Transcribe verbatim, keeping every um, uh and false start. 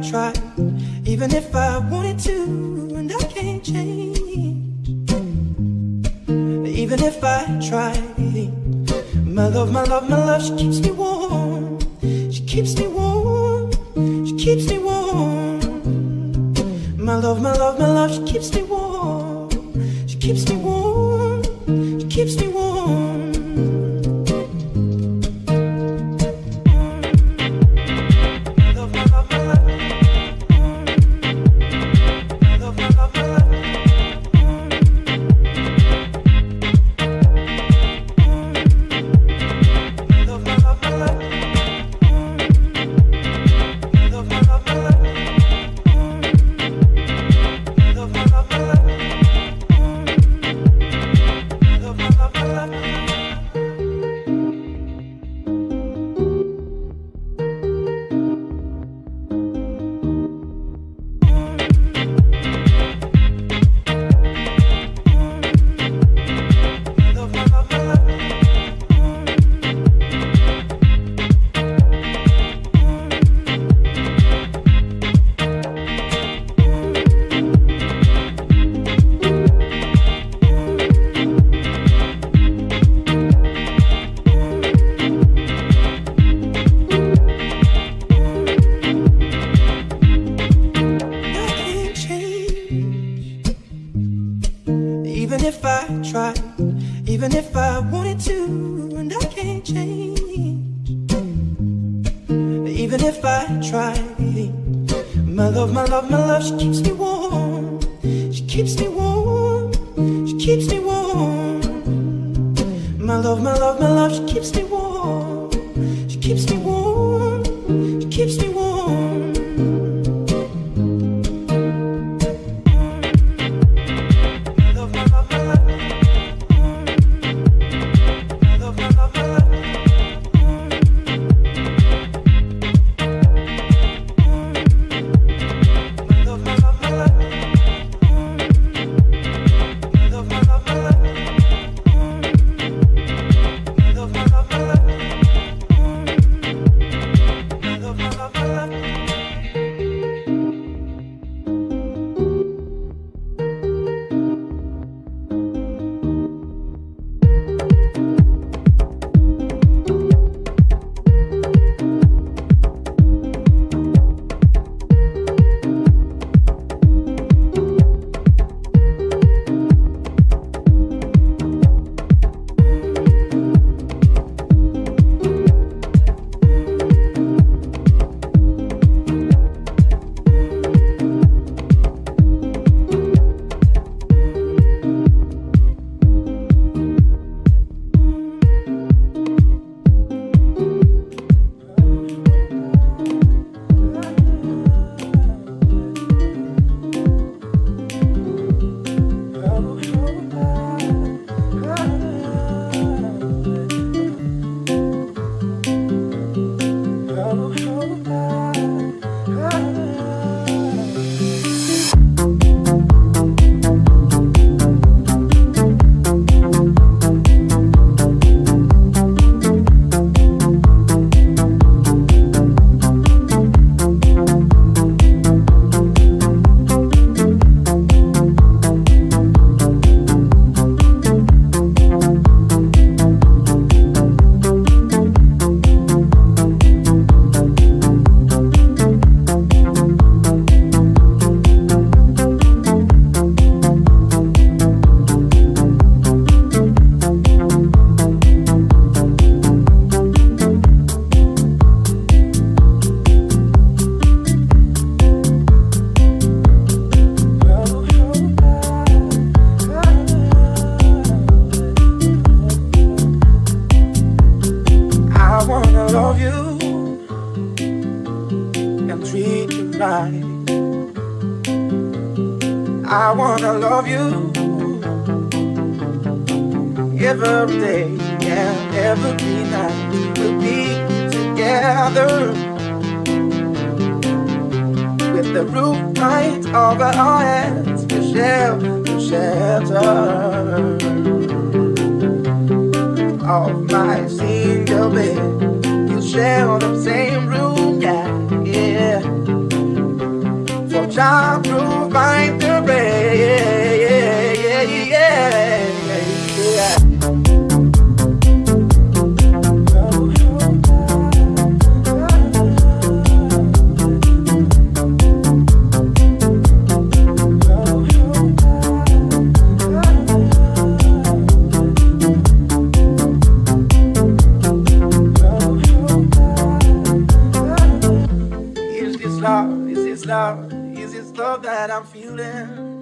tried, even if I wanted to, and I can't change. Even if I tried, my love, my love, my love, she keeps me warm. She keeps me warm. She keeps me warm. My love, my love, my love, she keeps me warm. She keeps me warm. She keeps me warm. Every day and every night we'll be together with the roof right over our heads to share the shelter of my single bed. You share the same room, yeah, yeah. shall provide the rain. Yeah, yeah, yeah, yeah. Is this love? Is this love? Is this love that I'm feeling?